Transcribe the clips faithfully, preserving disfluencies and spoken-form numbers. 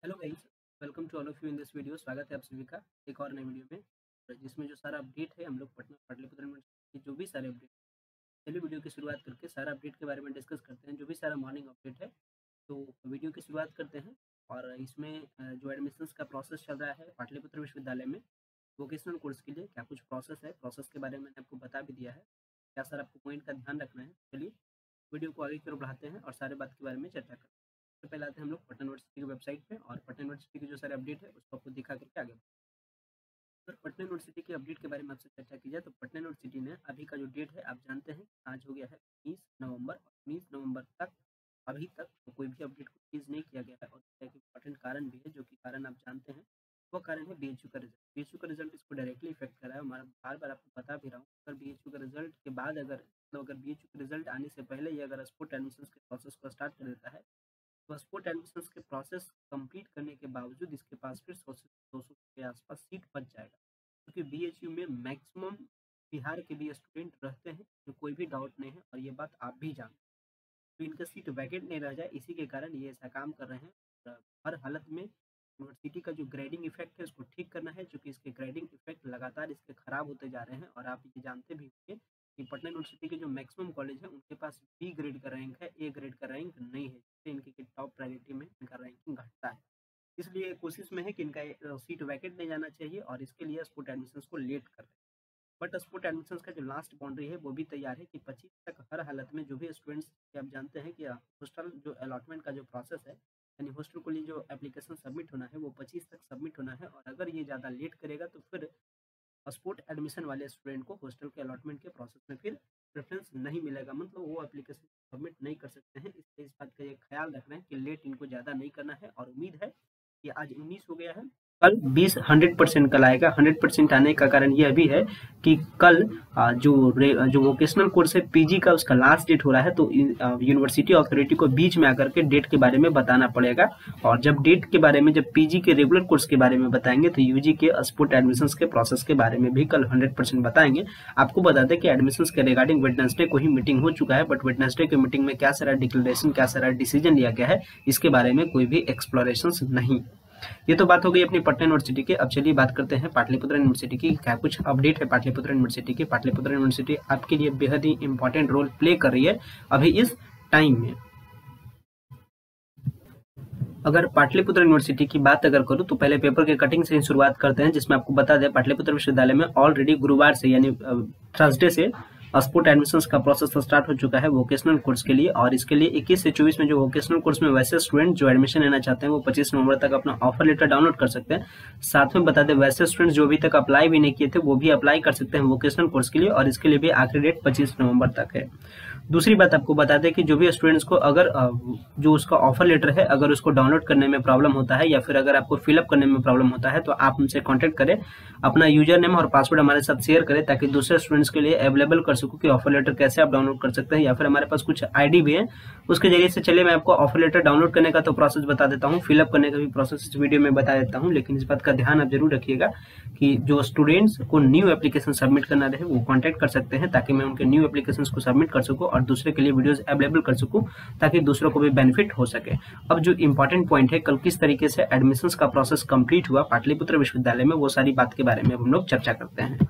Hello guys, welcome to all of you in this video. स्वागत है आप सभी का एक और नए वीडियो में, और जिसमें जो सारा अपडेट है हम लोग पटना पाटलिपुत्र यूनिवर्सिटी की जो भी सारे अपडेट, चलिए वीडियो की शुरुआत करके सारा अपडेट के बारे में डिस्कस करते हैं। जो भी सारा मॉर्निंग अपडेट है तो वीडियो की शुरुआत करते हैं। और इसमें अ, जो एडमिशन्स का प्रोसेस चल रहा है पाटलिपुत्र विश्वविद्यालय में वोकेशनल कोर्स के लिए, क्या कुछ प्रोसेस है, प्रोसेस के बारे में मैंने आपको बता भी दिया है। क्या सर आपको पॉइंट का ध्यान रखना है। चलिए वीडियो को आगे की ओर बढ़ाते हैं और सारे बात के बारे में चर्चा करते हैं। सबसे पहले आते हैं हम लोग पटना यूनिवर्सिटी की वेबसाइट पे, और पटना यूनिवर्सिटी की जो सारे अपडेट है उसको आपको दिखा करके आगे बढ़ते हैं। सर पटना यूनिवर्सिटी की अपडेट के बारे में आपसे चर्चा की जाए तो पटना यूनिवर्सिटी ने अभी का जो डेट है आप जानते हैं आज हो गया है उन्नीस नवंबर। उन्नीस नवंबर तक अभी तक तो कोई भी अपडेट को रिलीज नहीं किया गया है, और इसका एक इम्पॉर्टेंट कारण भी है, जो कि कारण आप जानते हैं। वो कारण है बीएचयू का रिजल्ट। बीएचयू का रिजल्ट इसको डायरेक्टली इफेक्ट कर रहा है। हमारा बार बार आपको बता भी रहा हूँ, अगर बीएचयू का रिजल्ट के बाद अगर मतलब अगर बीएचयू का रिजल्ट आने से पहले ही अगर स्पोर्ट एडमिशन के प्रोसेस को स्टार्ट कर देता है तो स्पोर्ट एडमिशन के प्रोसेस कंप्लीट करने के बावजूद इसके पास फिर दो सौ के आसपास सीट बच जाएगा, क्योंकि बीएचयू में मैक्सिमम बिहार के भी स्टूडेंट रहते हैं, तो कोई भी डाउट नहीं है, और ये बात आप भी जानते हैं। तो इनका सीट वैकेंट नहीं रह जाए, इसी के कारण ये ऐसा काम कर रहे हैं। और हर हालत में यूनिवर्सिटी का जो ग्रेडिंग इफेक्ट है उसको ठीक करना है, क्योंकि इसके ग्रेडिंग इफेक्ट लगातार इसके खराब होते जा रहे हैं। और आप ये जानते भी होंगे कि पटना यूनिवर्सिटी के जो मैक्सिमम कॉलेज है उनके पास बी ग्रेड का रैंक है, ए ग्रेड का रैंक नहीं है, जिससे इनकी टॉप प्रायोरिटी में इनका रैंकिंग घटता है। इसलिए कोशिश में है कि इनका सीट वैकेंट नहीं जाना चाहिए, और इसके लिए स्पोर्ट एडमिशन को लेट कर रहे हैं। बट स्पोर्ट एडमिशन का जो लास्ट बाउंड्री है वो भी तैयार है कि पच्चीस तक हर हालत में जो भी स्टूडेंट्स, आप जानते हैं कि हॉस्टल जो अलॉटमेंट का जो प्रोसेस है, यानी हॉस्टल के लिए जो एप्लीकेशन सबमिट होना है वो पच्चीस तक सबमिट होना है। और अगर ये ज़्यादा लेट करेगा तो फिर स्पोर्ट एडमिशन वाले स्टूडेंट को हॉस्टल के अलॉटमेंट के प्रोसेस में फिर प्रेफरेंस नहीं मिलेगा, मतलब वो एप्लीकेशन सबमिट नहीं कर सकते हैं। इसलिए इस बात का ये ख्याल रखना है कि लेट इनको ज़्यादा नहीं करना है। और उम्मीद है कि आज उन्नीस हो गया है, कल बीस हंड्रेड परसेंट कल आएगा। हंड्रेड परसेंट आने का कारण यह भी है कि कल आ, जो जो वोकेशनल कोर्स है पीजी का, उसका लास्ट डेट हो रहा है, तो यूनिवर्सिटी अथॉरिटी को बीच में आकर के डेट के बारे में बताना पड़ेगा। और जब डेट के बारे में, जब पीजी के रेगुलर कोर्स के बारे में बताएंगे तो यूजी के स्पोर्ट एडमिशंस के प्रोसेस के बारे में भी कल हंड्रेड परसेंट बताएंगे। आपको बता दें कि एडमिशंस के रिगार्डिंग वेडनेसडे को ही मीटिंग हो चुका है, बट वेडनेसडे की मीटिंग में क्या सारा डिक्लेरेशन, क्या सारा डिसीजन लिया गया है, इसके बारे में कोई भी एक्सप्लोरेशन नहीं। ये तो बात हो गई अपनी पटना यूनिवर्सिटी की। अब चलिए बात करते हैं पाटलिपुत्र यूनिवर्सिटी की। क्या कुछ अपडेट है पाटलिपुत्र यूनिवर्सिटी की। पाटलिपुत्र यूनिवर्सिटी आपके लिए बेहद ही इंपॉर्टेंट रोल प्ले कर रही है अभी इस टाइम में। अगर पाटलिपुत्र यूनिवर्सिटी की बात अगर करूं तो पहले पेपर के कटिंग से ही शुरुआत करते हैं, जिसमें आपको बता दें पाटलिपुत्र विश्वविद्यालय में ऑलरेडी गुरुवार से यानी थर्सडे से स्पोर्ट एडमिशंस का प्रोसेस स्टार्ट हो चुका है वोकेशनल कोर्स के लिए। और इसके लिए इक्कीस से चौबीस में जो वोकेशनल कोर्स में वैसे स्टूडेंट जो एडमिशन लेना चाहते हैं वो पच्चीस नवंबर तक अपना ऑफर लेटर डाउनलोड कर सकते हैं। साथ में बता दें वैसे स्टूडेंट्स जो अभी तक अप्लाई भी नहीं किए थे वो भी अप्लाई कर सकते हैं वोकेशनल कोर्स के लिए, और इसके लिए भी आखिरी डेट पच्चीस नवंबर तक है। दूसरी बात आपको बता दें कि जो भी स्टूडेंट्स को अगर जो उसका ऑफर लेटर है अगर उसको डाउनलोड करने में प्रॉब्लम होता है, या फिर अगर आपको फिलअप करने में प्रॉब्लम होता है, तो आप हमसे कांटेक्ट करें, अपना यूजर नेम और पासवर्ड हमारे साथ शेयर करें, ताकि दूसरे स्टूडेंट्स के लिए अवेलेबल कर सकूं कि ऑफर लेटर कैसे आप डाउनलोड कर सकते हैं। या फिर हमारे पास कुछ आईडी भी है, उसके जरिए से चलिए मैं आपको ऑफर लेटर डाउनलोड करने का तो प्रोसेस बता देता हूँ, फिलअप करने का भी प्रोसेस इस वीडियो में बता देता हूँ। लेकिन इस बात का ध्यान आप जरूर रखिएगा कि जो स्टूडेंट्स को न्यू एप्लीकेशन सबमिट करना रहे वो कॉन्टैक्ट कर सकते हैं, ताकि मैं उनके न्यू एप्लीकेशन को सबमिट कर सकूँ और दूसरे के लिए वीडियोज अवेलेबल कर सकूँ, ताकि दूसरों को भी बेनिफिट हो सके। अब जो इंपॉर्टेंट पॉइंट है, कल किस तरीके से एडमिशंस का प्रोसेस कंप्लीट हुआ पाटलिपुत्र विश्वविद्यालय में, वो सारी बात के बारे में हम लोग चर्चा करते हैं।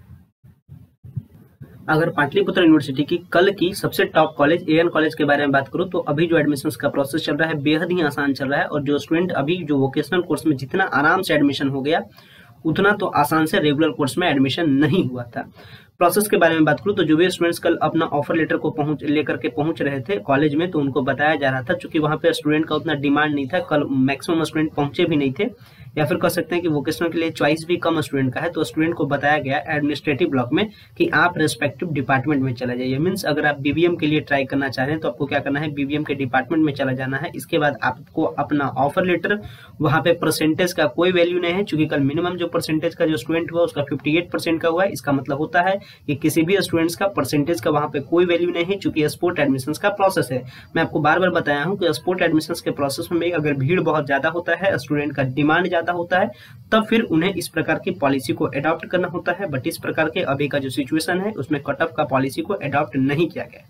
अगर पाटलिपुत्र यूनिवर्सिटी की कल की सबसे टॉप कॉलेज एएन कॉलेज के बारे में बात करूं तो अभी जो एडमिशंस का प्रोसेस चल रहा है बेहद ही आसान चल रहा है, और जो स्टूडेंट अभी जो वोकेशनल कोर्स में जितना आराम से एडमिशन हो गया उतना तो आसान से रेगुलर कोर्स में एडमिशन नहीं हुआ था। प्रोसेस के बारे में बात करूं तो जो भी स्टूडेंट्स कल अपना ऑफर लेटर को पहुंच लेकर के पहुंच रहे थे कॉलेज में, तो उनको बताया जा रहा था, चूंकि वहां पे स्टूडेंट का उतना डिमांड नहीं था, कल मैक्सिमम स्टूडेंट पहुंचे भी नहीं थे, या फिर कह सकते हैं कि वोकेशनल के लिए चॉइस भी कम स्टूडेंट का है, तो स्टूडेंट को बताया गया एडमिनिस्ट्रेटिव ब्लॉक में कि आप रेस्पेक्टिव डिपार्टमेंट में चला जाइए। मीन्स अगर आप बीबीएम के लिए ट्राई करना चाह रहे हैं तो आपको क्या करना है, बीबीएम के डिपार्टमेंट में चला जाना है। इसके बाद आपको अपना ऑफर लेटर, वहां पे परसेंटेज का कोई वैल्यू नहीं है, चूंकि कल मिनिमम जो परसेंटेज का जो स्टूडेंट हुआ उसका अट्ठावन परसेंट का हुआ है। इसका मतलब होता है कि किसी भी स्टूडेंट्स का परसेंटेज का वहां पे कोई वैल्यू नहीं है, चूंकि स्पोर्ट एडमिशंस का प्रोसेस है। मैं आपको बार बार बताया हूं कि स्पोर्ट एडमिशंस के प्रोसेस में अगर भीड़ बहुत ज्यादा होता है, स्टूडेंट का डिमांड ज्यादा होता है, तब फिर उन्हें इस प्रकार की पॉलिसी को अडॉप्ट करना होता है। बट इस प्रकार के अभी का जो सिचुएशन है उसमें कट ऑफ का पॉलिसी को अडॉप्ट नहीं किया गया।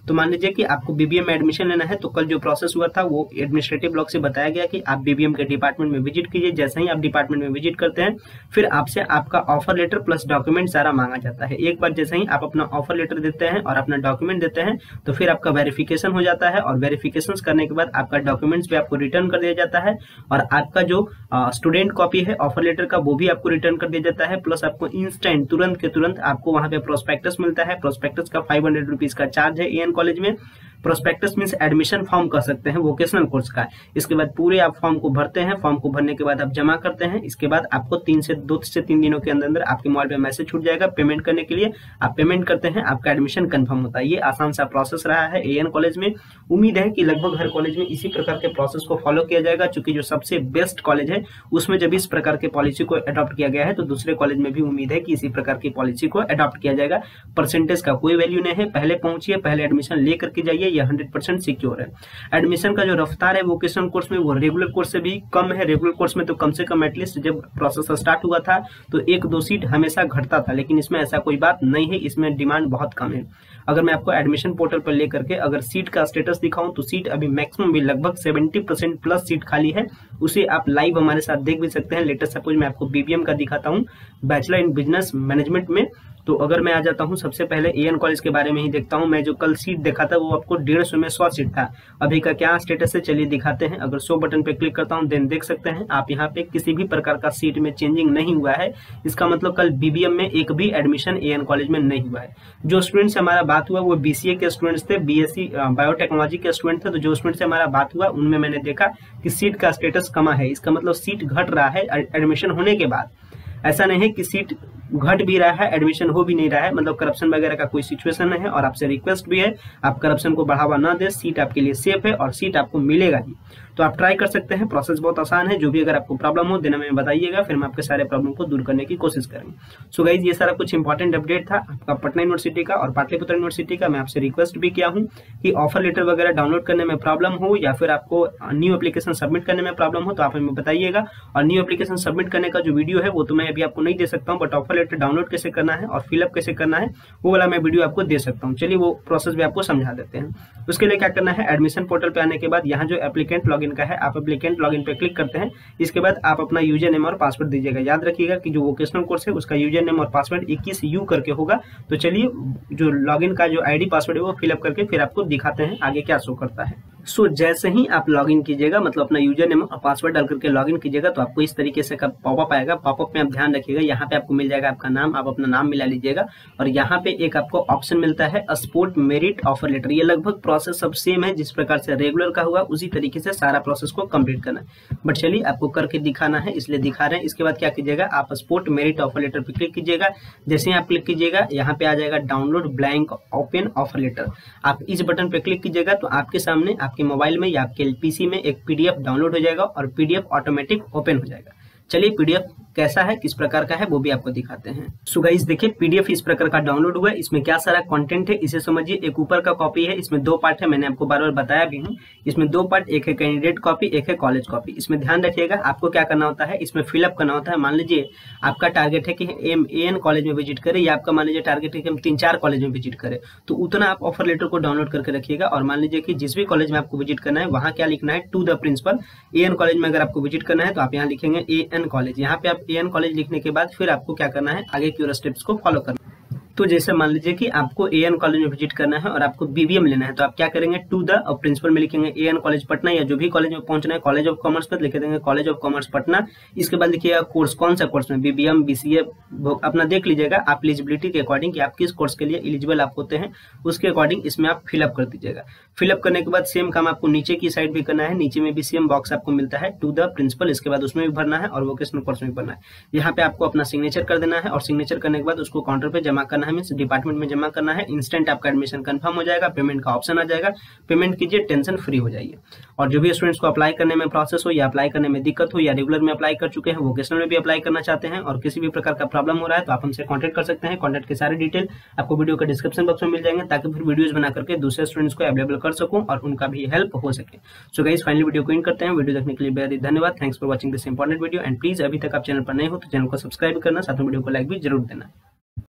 तो मान लीजिए कि आपको बीबीएम में एडमिशन लेना है, तो कल जो प्रोसेस हुआ था वो एडमिनिस्ट्रेटिव ब्लॉक से बताया गया कि आप बीबीएम के डिपार्टमेंट में विजिट कीजिए। जैसे ही आप डिपार्टमेंट में विजिट करते हैं, फिर आपसे आपका ऑफर लेटर प्लस डॉक्यूमेंट सारा मांगा जाता है। एक बार जैसे ही आप अपना ऑफर लेटर देते हैं और अपना डॉक्यूमेंट देते हैं, तो फिर आपका वेरिफिकेशन हो जाता है, और वेरिफिकेशन करने के बाद आपका डॉक्यूमेंट्स भी आपको रिटर्न कर दिया जाता है, और आपका जो स्टूडेंट कॉपी है ऑफर लेटर का वो भी आपको रिटर्न कर दिया जाता है। प्लस आपको इंस्टेंट तुरंत के तुरंत आपको वहां पे प्रोस्पेक्टस मिलता है। प्रोस्पेक्टस का फाइव हंड्रेड रुपीज का चार्ज है एएन कॉलेज में। प्रोस्पेक्टस मींस एडमिशन फॉर्म कह सकते हैं वोकेशनल कोर्स का। इसके बाद पूरे आप फॉर्म को भरते हैं, फॉर्म को भरने के बाद आप जमा करते हैं। इसके बाद आपको तीन से दो से तीन दिनों के अंदर अंदर आपके मोबाइल पे मैसेज छूट जाएगा पेमेंट करने के लिए। आप पेमेंट करते हैं, आपका एडमिशन कंफर्म होता है। ये आसान सा प्रोसेस रहा है एएन कॉलेज में। उम्मीद है कि लगभग हर कॉलेज में इसी प्रकार के प्रोसेस को फॉलो किया जाएगा, चूंकि जो सबसे बेस्ट कॉलेज है उसमें जब इस प्रकार के पॉलिसी को अडॉप्ट किया गया है, तो दूसरे कॉलेज में भी उम्मीद है कि इसी प्रकार की पॉलिसी को अडॉप्ट किया जाएगा। परसेंटेज का कोई वैल्यू नहीं है, पहले पहुंचिए, पहले एडमिशन लेकर के जाइए, यह हंड्रेड परसेंट सिक्योर है। एडमिशन का जो रफ्तार है वोकेशनल कोर्स में वो रेगुलर कोर्स से भी कम है। रेगुलर कोर्स में तो कम से कम एटलीस्ट जब प्रोसेस स्टार्ट हुआ था तो एक दो सीट हमेशा घटता था, लेकिन इसमें ऐसा कोई बात नहीं है, इसमें डिमांड बहुत कम है। अगर मैं आपको एडमिशन पोर्टल पर लेकर के अगर सीट का स्टेटस दिखाऊं तो सीट अभी मैक्सिमम भी लगभग सेवेंटी परसेंट प्लस सीट खाली है। उसे आप लाइव हमारे साथ देख भी सकते हैं। लेटेस्ट सपोज मैं आपको बीबीएम का दिखाता हूं, बैचलर इन बिजनेस मैनेजमेंट में। तो अगर मैं आ जाता हूं, सबसे पहले एएन कॉलेज के बारे में ही देखता हूं। मैं जो कल सीट देखा था वो आपको डेढ़ सौ में सौ सीट था। अभी का क्या स्टेटस है चलिए दिखाते हैं। अगर सौ बटन पे क्लिक करता हूं देन देख सकते हैं आप यहाँ पे किसी भी प्रकार का सीट में चेंजिंग नहीं हुआ है। इसका मतलब कल बीबीएम में एक भी एडमिशन एएन कॉलेज में नहीं हुआ है। जो स्टूडेंट से हमारा बात हुआ वो बीसीए के स्टूडेंट्स थे, बीएससी बायोटेक्नोलॉजी के स्टूडेंट थे। तो जो स्टूडेंट से हमारा बात हुआ उनमें मैंने देखा कि सीट का स्टेटस कमा है। इसका मतलब सीट घट रहा है एडमिशन होने के बाद। ऐसा नहीं है कि सीट घट भी रहा है एडमिशन हो भी नहीं रहा है, मतलब करप्शन वगैरह का कोई सिचुएशन नहीं है। और आपसे रिक्वेस्ट भी है आप करप्शन को बढ़ावा ना दें, सीट आपके लिए सेफ है और सीट आपको मिलेगा ही। तो आप ट्राई कर सकते हैं, प्रोसेस बहुत आसान है। जो भी अगर आपको प्रॉब्लम हो देना में बताइएगा, फिर मैं आपके सारे प्रॉब्लम को दूर करने की कोशिश करेंगे। सो गाइज ये सारा कुछ इंपॉर्टेंट अपडेट था आपका पटना यूनिवर्सिटी का और पाटलिपुत्र यूनिवर्सिटी का। मैं आपसे रिक्वेस्ट भी किया हूं कि ऑफर लेटर वगैरह डाउनलोड करने में प्रॉब्लम हो या फिर आपको न्यू एप्लीकेशन सबमिट करने में प्रॉब्लम हो तो आप हमें बताइएगा। और न्यू एप्लीकेशन सबमिट करने का जो वीडियो है वो तो मैं अभी आपको नहीं दे सकता हूँ, बट ऑफर लेटर डाउनलोड कैसे करना है और फिलअप कैसे करना है वो वाला मैं वीडियो आपको दे सकता हूँ। चलिए वो प्रोसेस भी आपको समझा देते हैं। उसके लिए क्या करना है, एडमिशन पोर्टल पे आने के बाद यहाँ जो एप्लीकेंट लॉगिन का है आप एप्लीकेंट लॉगिन पे क्लिक करते हैं। इसके बाद आप अपना यूजर नेम और पासवर्ड दीजिएगा। याद रखिएगा कि जो वोकेशनल कोर्स है उसका यूजर नेम और पासवर्ड इक्कीस यू करके होगा। तो चलिए जो लॉगिन का जो आईडी पासवर्ड है वो फिलअप करके फिर आपको दिखाते हैं आगे क्या शो करता है। सो so, जैसे ही आप लॉगिन कीजिएगा, मतलब अपना यूजर नेम और पासवर्ड डाल करके लॉगिन कीजिएगा, तो आपको इस तरीके से पॉपअप आएगा। पॉपअप में आप ध्यान रखिएगा, यहाँ पे आपको मिल जाएगा आपका नाम, आप अपना नाम मिला लीजिएगा और यहाँ पे एक आपको ऑप्शन मिलता है स्पोर्ट मेरिट ऑफर लेटर। ये लगभग प्रोसेस सब सेम है, जिस प्रकार से रेगुलर का हुआ उसी तरीके से सारा प्रोसेस को कंप्लीट करना है। बट चलिए आपको करके दिखाना है इसलिए दिखा रहे हैं। इसके बाद क्या कीजिएगा, आप स्पोर्ट मेरिट ऑफर लेटर पे क्लिक कीजिएगा। जैसे ही आप क्लिक कीजिएगा यहाँ पे आ जाएगा download blank open offer letter. आप इस बटन पे क्लिक कीजिएगा तो आपके सामने आपके मोबाइल में या आपके पीसी में एक पीडीएफ डाउनलोड हो जाएगा और पीडीएफ ऑटोमेटिक ओपन हो जाएगा। चलिए पीडीएफ कैसा है, किस प्रकार का है वो भी आपको दिखाते हैं। सो गाइस देखिए पीडीएफ इस प्रकार का डाउनलोड हुआ है। इसमें क्या सारा कंटेंट है इसे समझिए। एक ऊपर का कॉपी है, इसमें दो पार्ट है, मैंने आपको बार बार बताया भी हूँ। इसमें दो पार्ट, एक है कैंडिडेट कॉपी, एक है कॉलेज कॉपी। इसमें ध्यान रखिएगा आपको क्या करना होता है, इसमें फिलअप करना होता है। मान लीजिए आपका टारगेट है कि एम एन कॉलेज में विजिट करे, या आपका मान लीजिए टारगेट है कि हम तीन चार कॉलेज में विजिट करें, तो उतना आप ऑफर लेटर को डाउनलोड करके रखिएगा। और मान लीजिए कि जिस भी कॉलेज में आपको विजिट करना है वहाँ क्या लिखना है, to the principal. N college में अगर आपको विजिट करना है तो आप यहाँ लिखेंगे ए एन कॉलेज। यहाँ पे आप एन कॉलेज लिखने के बाद फिर आपको क्या करना है, आगे की और स्टेप्स को फॉलो करना। तो जैसे मान लीजिए कि आपको एएन कॉलेज में विजिट करना है और आपको बीबीएम लेना है, तो आप क्या करेंगे, टू द और प्रिंसिपल में लिखेंगे एएन कॉलेज पटना, या जो भी कॉलेज में पहुंचना है कॉलेज ऑफ कॉमर्स पर लिख देंगे कॉलेज ऑफ कॉमर्स पटना। इसके बाद लिखिएगा कोर्स, कौन सा कोर्स में, बीबीएम बीसीए अपना देख लीजिएगा आप एलिजिबिलिटी के अकॉर्डिंग कि आप किस कोर्स के लिए एलिजिबल आप होते हैं, उसके अकॉर्डिंग इसमें आप फिलअप कर दीजिएगा। फिलअप करने के बाद सेम काम आपको नीचे की साइड भी करना है। नीचे में भी सेम बॉक्स आपको मिलता है टू द प्रिंसिपल, इसके बाद उसमें भी भरना है और वोकेशनल कोर्स में भी भरना है। यहाँ पे आपको अपना सिग्नेचर कर देना है और सिग्नेचर करने के बाद उसको काउंटर पे जमा करना है, मींस डिपार्टमेंट में जमा करना है। इंस्टेंट आपका एडमिशन कंफर्म हो जाएगा, पेमेंट का ऑप्शन आ जाएगा, पेमेंट कीजिए, टेंशन फ्री हो जाइए। और जो भी स्टूडेंट्स को अप्लाई करने में प्रोसेस हो या अप्लाई करने में दिक्कत हो, या रेगुलर में अप्लाई कर चुके हैं वोकेशनल में भी अप्लाई करना चाहते हैं और किसी भी प्रकार का प्रॉब्लम हो रहा है तो आप हमसे कॉन्टैक्ट कर सकते हैं। कॉन्टैक्ट के सारे डिटेल आपको वीडियो के डिस्क्रिप्शन बॉक्स में मिल जाएंगे, ताकि फिर वीडियोस बना करके दूसरे स्टूडेंट्स को अवेलेबल कर सकूं और उनका भी हेल्प हो सके। सो गाइस फाइनली वीडियो को एंड करते हैं। वीडियो देखने के लिए बेहद धन्यवाद। Thanks for watching this important video and please अभी तक आप चैनल पर नए हो तो चैनल को सब्सक्राइब करना, साथ में वीडियो को लाइक भी जरूर देना।